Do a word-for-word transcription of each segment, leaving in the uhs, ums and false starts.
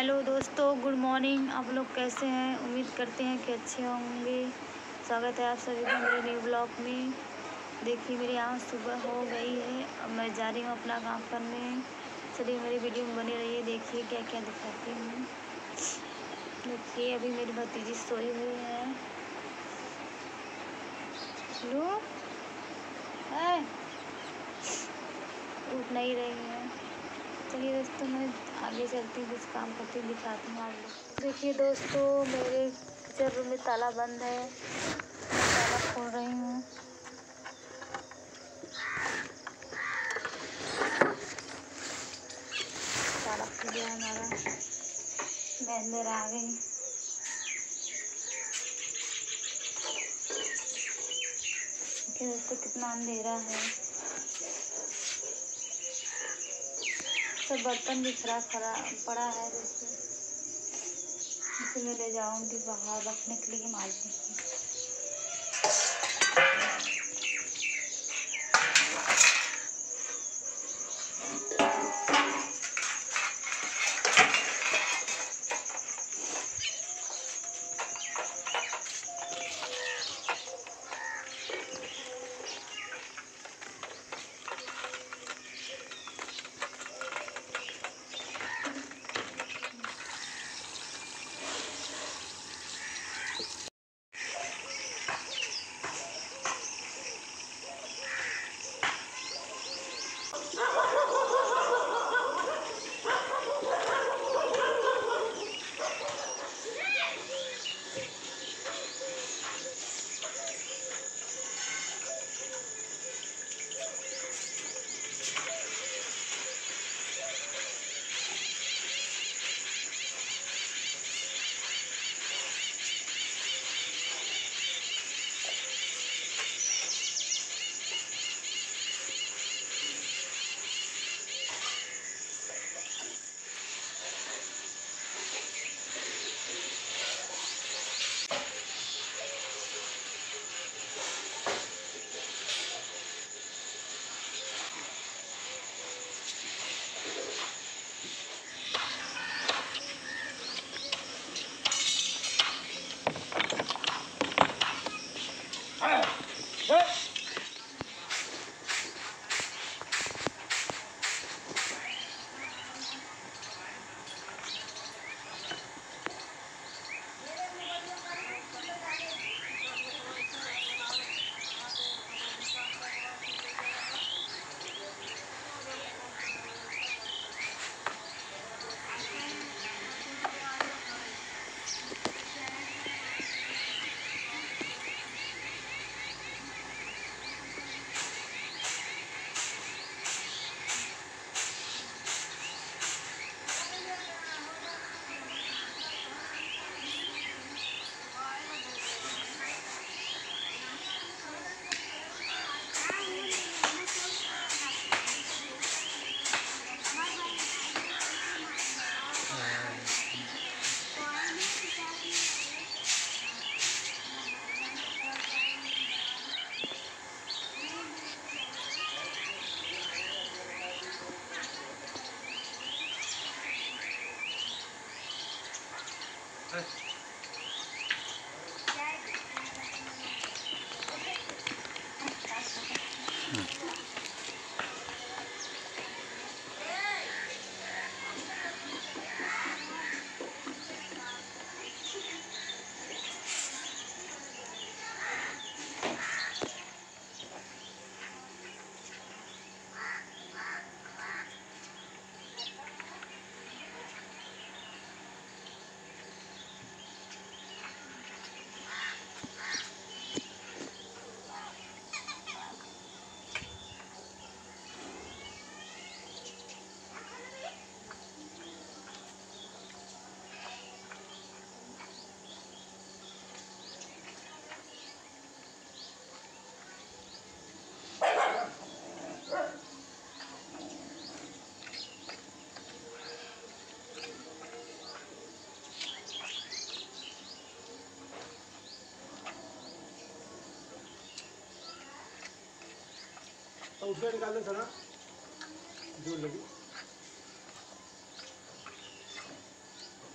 Hello दोस्तों, good morning. आप लोग कैसे हैं? उम्मीद करते हैं कि अच्छे होंगे। स्वागत है आप सभी का मेरे न्यू ब्लॉग में। देखिए मेरी यहाँ सुबह हो गई है, अब मैं जा रही हूँ अपना काम करने। चलिए मेरी वीडियो में बने रहिए, देखिए क्या क्या दिखाती हूँ। देखिए अभी मेरी भतीजी सोई हुई है। लो है, उठ नहीं रही है। चलिए दोस्तों मैं आगे चलती हूँ, कुछ काम करती हूँ, दिखाती हूँ आप लोग। देखिए दोस्तों मेरे किचन रूम में ताला बंद है, ताला खोल रही हूँ। ताला खुल गया हमारा, मैं अंदर आ गई। देखिए दोस्तों कितना अंधेरा है, सब बर्तन भी खराब खराब पड़ा है। देखिए इसे मैं ले जाऊंगी बाहर रखने के लिए मार्केट में। तो उसमें निकाल दो सर, जो लगी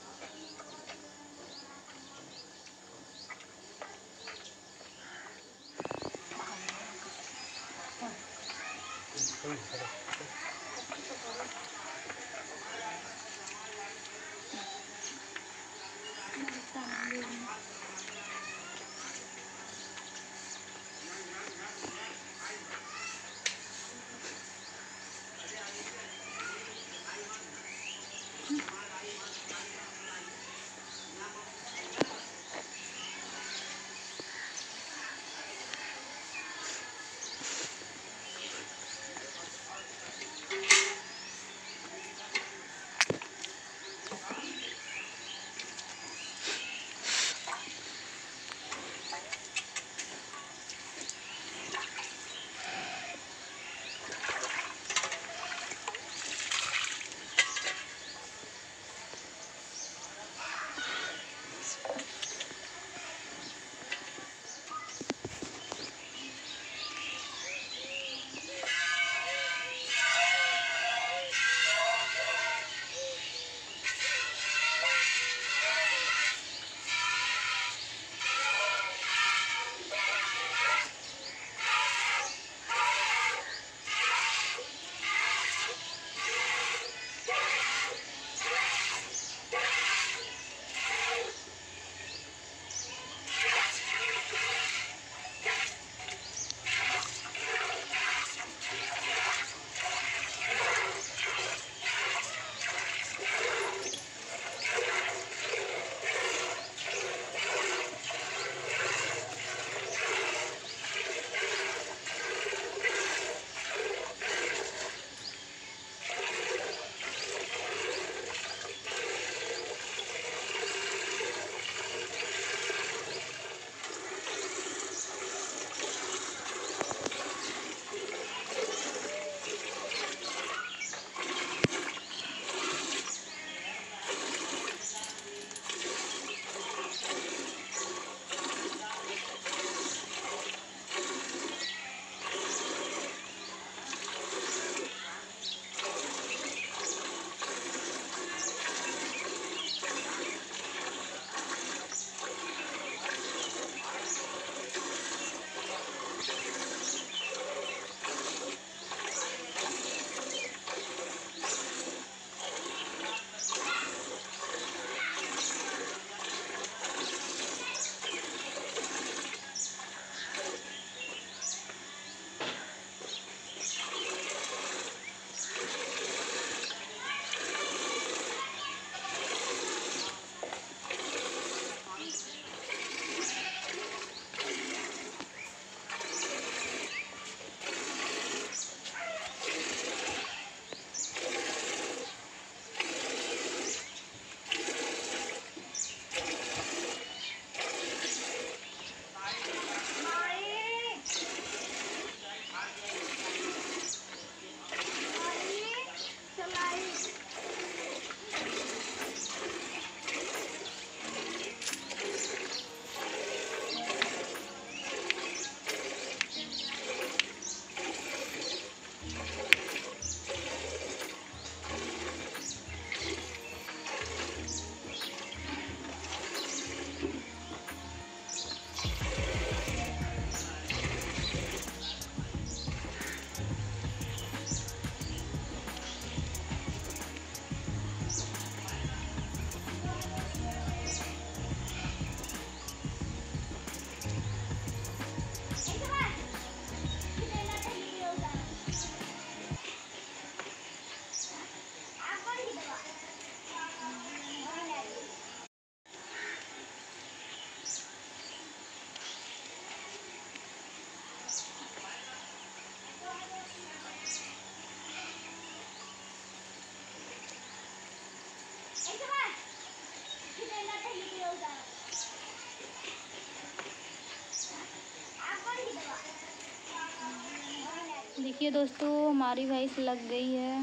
देखिए दोस्तों, हमारी भैंस लग गई है।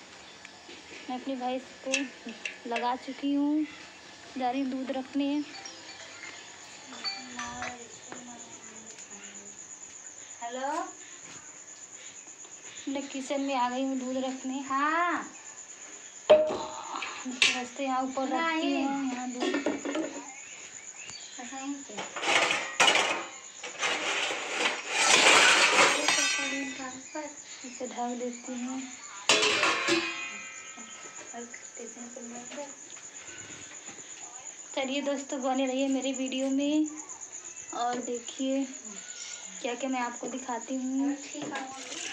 मैं अपनी भैंस को लगा चुकी हूँ, जा रही हूँ दूध रखने। हेलो, मैं किचन में आ गई हूँ दूध रखने। हाँ रास्ते यहाँ ऊपर रखती हूँ, यहाँ दूध। इसे ढक देती हूँ। चलिए दोस्तों, बने रहिए मेरी वीडियो में और देखिए क्या क्या मैं आपको दिखाती हूँ।